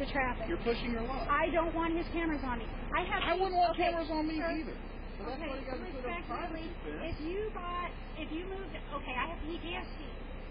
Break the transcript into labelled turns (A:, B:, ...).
A: the traffic.
B: You're pushing your luck.
A: I don't want his cameras on me.
B: I wouldn't want cameras on me either. So that's
A: Okay,
B: why you got to put up privacy fence.
A: if you moved, okay, I have PTSD.